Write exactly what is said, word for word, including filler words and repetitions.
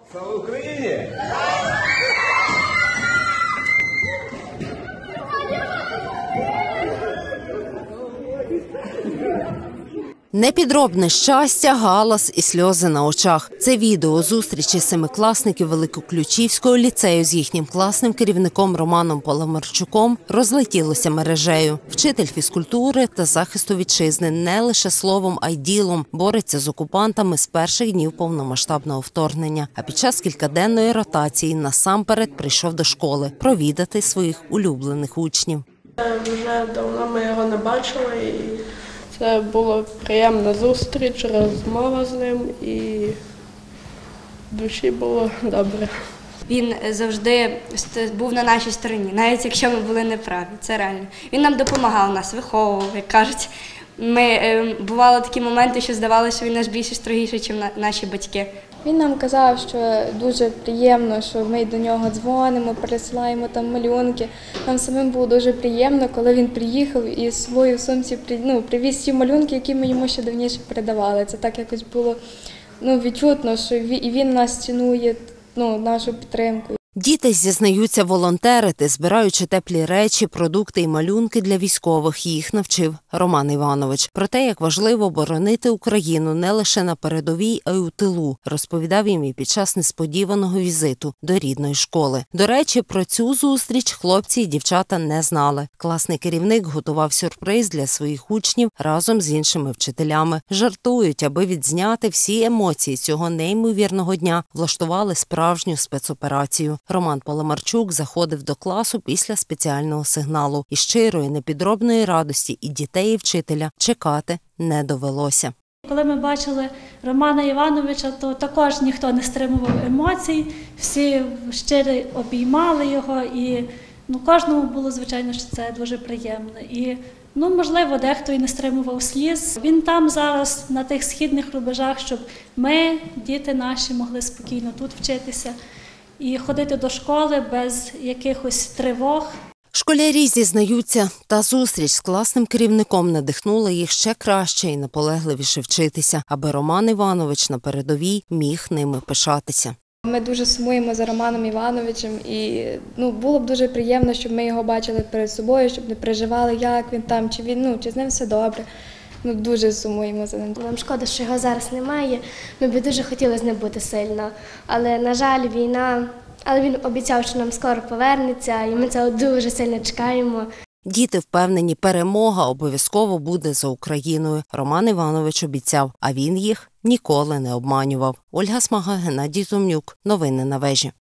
Слава Україні! Непідробне щастя, галас і сльози на очах. Це відео зустрічі семикласників Великоключівського ліцею з їхнім класним керівником Романом Паламарчуком розлетілося мережею. Вчитель фізкультури та захисту вітчизни не лише словом, а й ділом бореться з окупантами з перших днів повномасштабного вторгнення. А під час кількаденної ротації насамперед прийшов до школи провідати своїх улюблених учнів. Вже давно ми його не бачили, і це була приємна зустріч, розмова з ним, і в душі було добре. Він завжди був на нашій стороні, навіть якщо ми були неправі, це реально. Він нам допомагав, нас виховував, як кажуть. Ми, бували такі моменти, що здавалося, що він нас більше строгіший, ніж наші батьки. Він нам казав, що дуже приємно, що ми до нього дзвонимо, пересилаємо там малюнки. Нам самим було дуже приємно, коли він приїхав і свою сумці ну, привіз ті малюнки, які ми йому ще давніше передавали. Це так якось було ну, відчутно, що і він нас цінує, ну, нашу підтримку. Діти зізнаються волонтерити, збираючи теплі речі, продукти і малюнки для військових. Їх навчив Роман Іванович. Про те, як важливо боронити Україну не лише на передовій, а й у тилу, розповідав їм і під час несподіваного візиту до рідної школи. До речі, про цю зустріч хлопці і дівчата не знали. Класний керівник готував сюрприз для своїх учнів разом з іншими вчителями. Жартують, аби відзняти всі емоції цього неймовірного дня, влаштували справжню спецоперацію. Роман Паламарчук заходив до класу після спеціального сигналу. І щирої, непідробної радості і дітей, і вчителя чекати не довелося. Коли ми бачили Романа Івановича, то також ніхто не стримував емоцій, всі щиро обіймали його, і ну, кожному було, звичайно, що це дуже приємно. І, ну, можливо, дехто і не стримував сліз. Він там зараз, на тих східних рубежах, щоб ми, діти наші, могли спокійно тут вчитися і ходити до школи без якихось тривог. Школярі зізнаються, та зустріч з класним керівником надихнула їх ще краще і наполегливіше вчитися, аби Роман Іванович на передовій міг ними пишатися. Ми дуже сумуємо за Романом Івановичем і ну, було б дуже приємно, щоб ми його бачили перед собою, щоб не переживали, як він там, чи він, ну, чи з ним все добре. Ми дуже сумуємо за ним. Нам шкода, що його зараз немає. Ми б дуже хотіли з ним бути сильно. Але, на жаль, війна. Але він обіцяв, що нам скоро повернеться, і ми цього дуже сильно чекаємо. Діти впевнені, перемога обов'язково буде за Україною. Роман Іванович обіцяв, а він їх ніколи не обманював. Ольга Смага, Геннадій Томнюк. Новини на вежі.